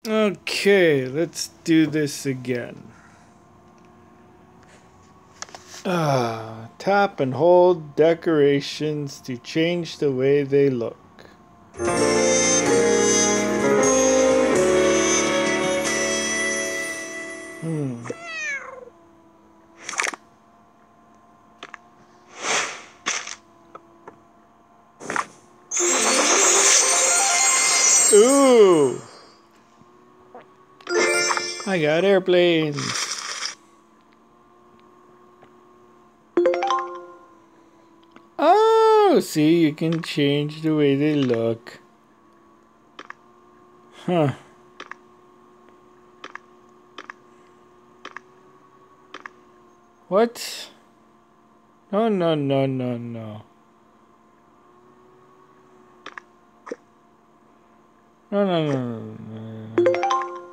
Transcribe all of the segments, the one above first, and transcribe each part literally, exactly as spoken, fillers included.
Okay, let's do this again. Ah, tap and hold decorations to change the way they look. Hmm. Ooh! I got airplanes. Oh, see, you can change the way they look. Huh. What? No, no, no, no, no. No, no, no, no, no.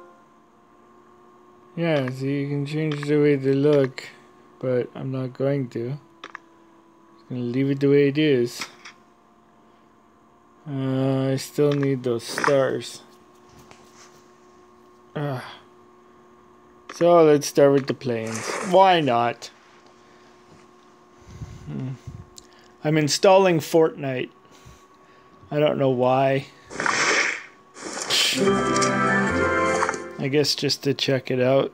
Yeah, see, you can change the way they look, but I'm not going to. I'm gonna leave it the way it is. Uh, I still need those stars. Uh, so let's start with the planes. Why not? Hmm. I'm installing Fortnite. I don't know why. I guess just to check it out.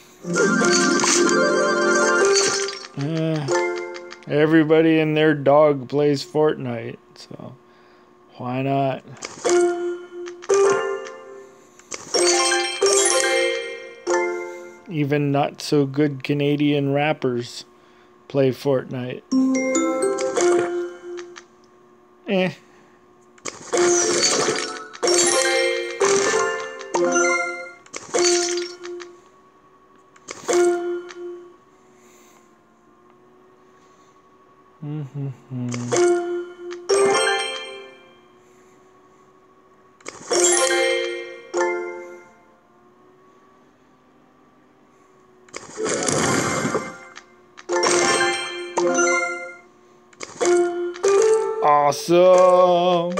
Uh, everybody and their dog plays Fortnite, so why not? Even not so good Canadian rappers play Fortnite. Eh. Mm-hmm. Awesome!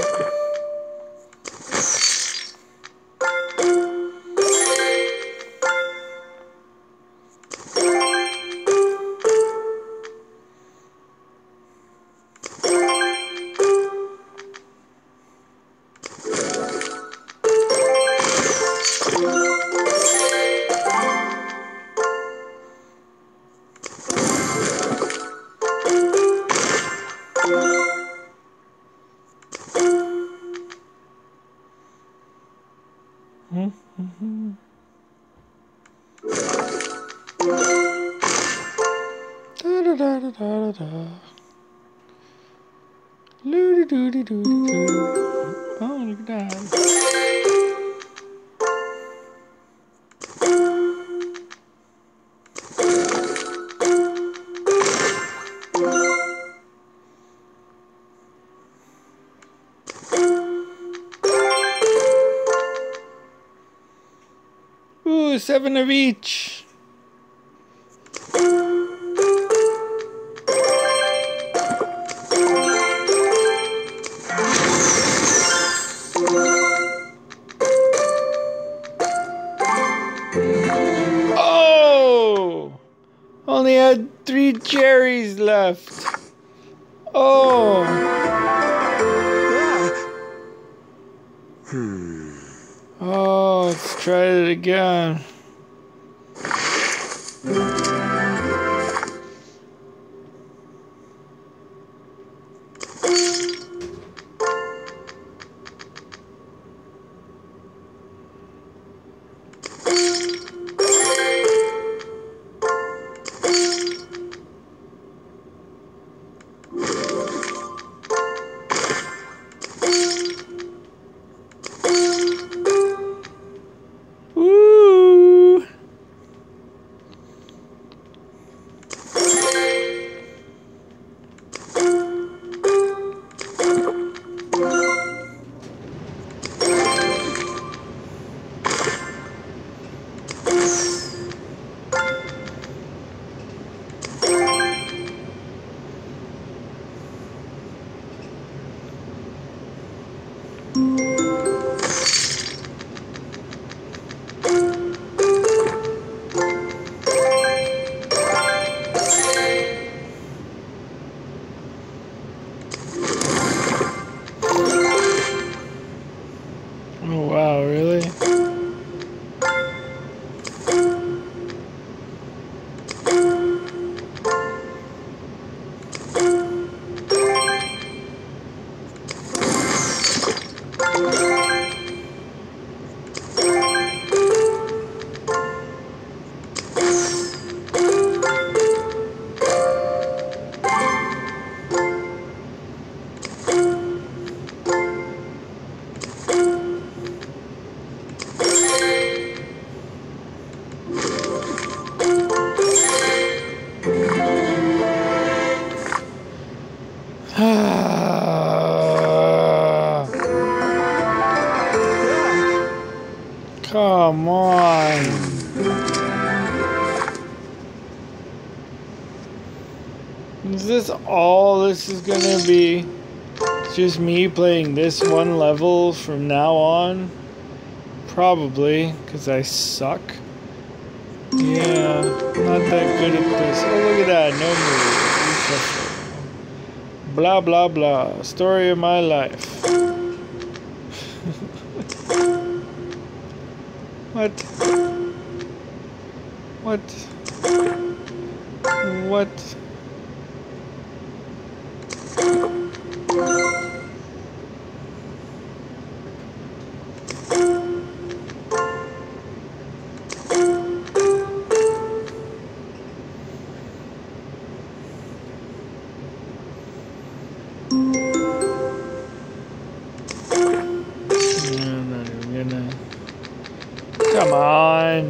Mm-hmm. Da da da da da da. Loo doo doo doo doo. Oh, look at that. Ooh, seven of each. Oh! Only had three cherries left. Oh! Hmm. Oh, let's try it again. Woo! Come on. Is this all this is gonna be? Just me playing this one level from now on? Probably, because I suck. Yeah, not that good at this. Oh, look at that. No moves. Blah, blah, blah. Story of my life. What? What? What? Come on.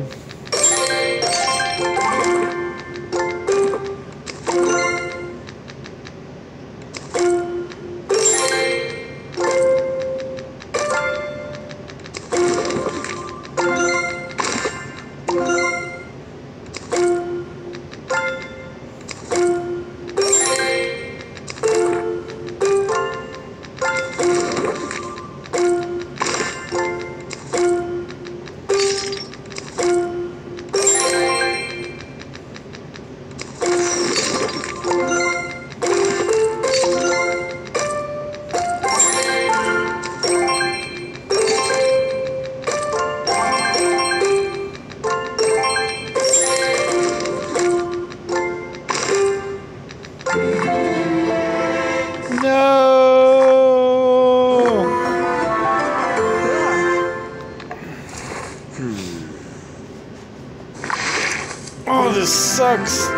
Oh, this sucks.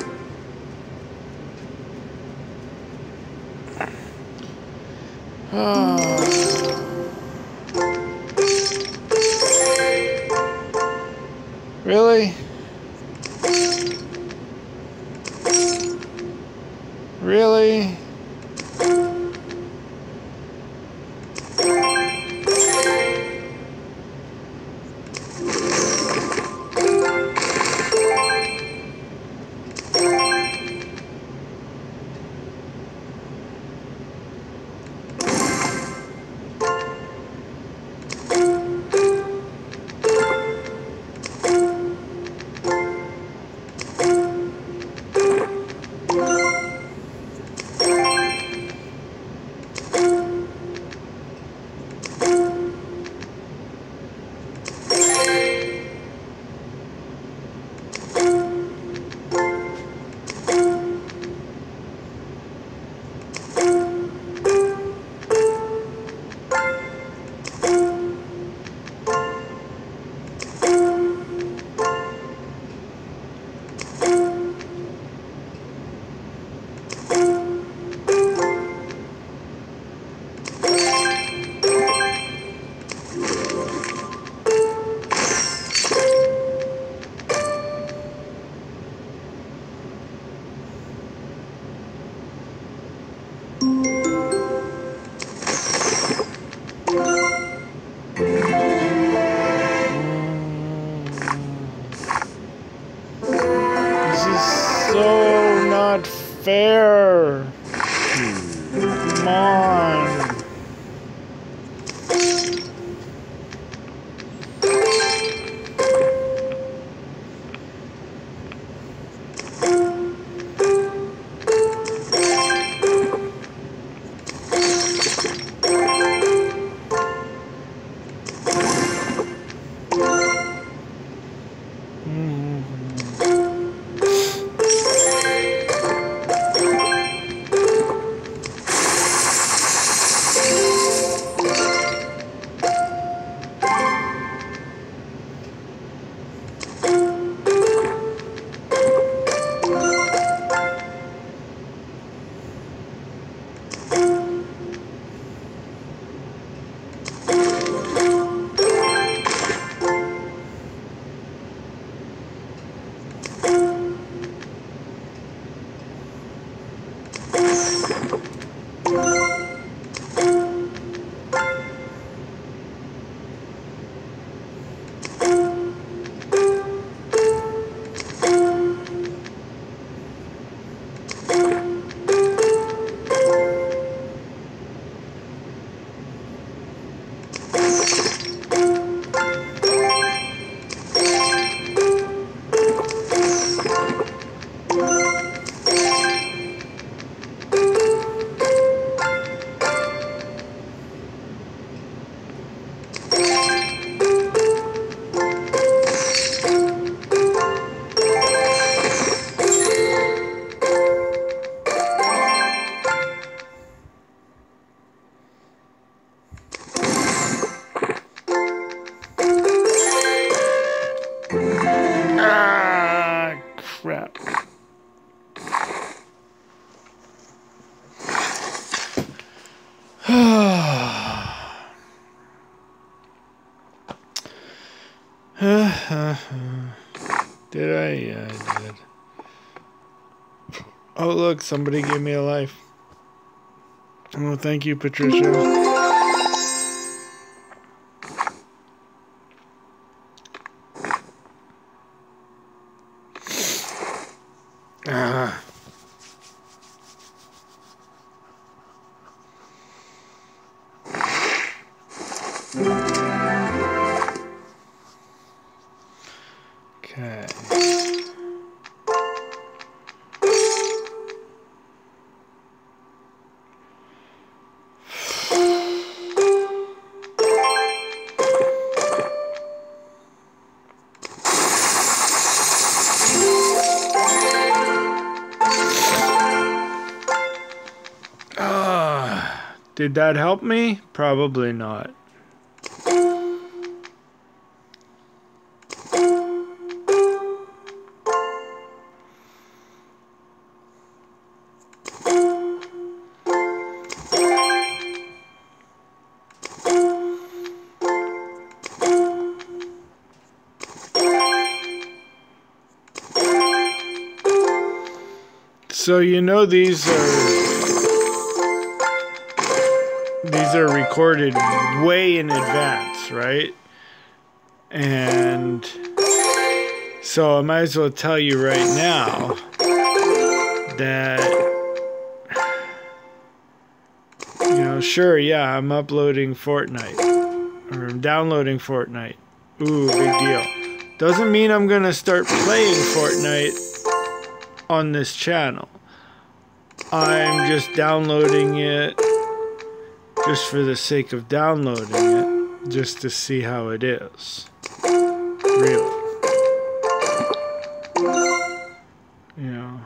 Really? Really? So not fair. Come on. Did I? Yeah, I did. Oh, look, somebody gave me a life. Oh, thank you, Patricia. Ah. Okay. Ah, did that help me? Probably not. So you know these are these are recorded way in advance, right? And so I might as well tell you right now that, you know, sure, yeah, I'm uploading Fortnite or I'm downloading Fortnite. Ooh, big deal. Doesn't mean I'm gonna start playing Fortnite on this channel. I'm just downloading it just for the sake of downloading it, just to see how it is. Really. You know.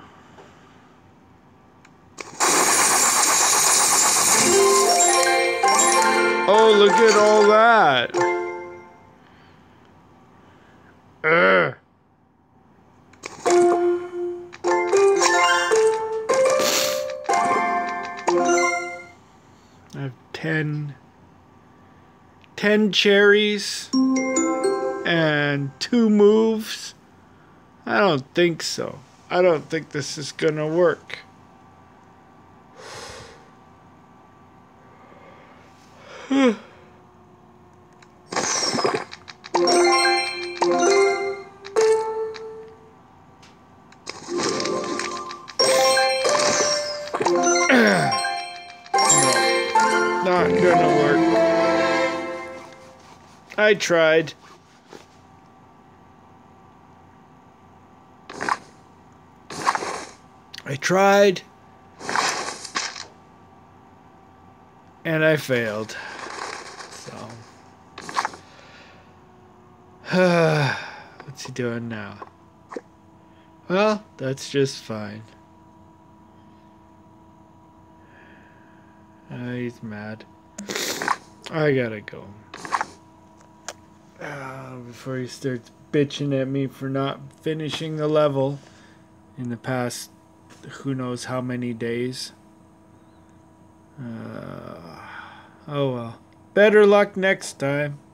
Oh, look at all that. Ugh. I have ten, ten cherries and two moves. I don't think so. I don't think this is gonna work. Not gonna work. I tried. I tried. And I failed. So. What's he doing now? Well, that's just fine. Uh, he's mad. I gotta go. Uh, before he starts bitching at me for not finishing the level in the past who knows how many days. Uh, oh well. Better luck next time.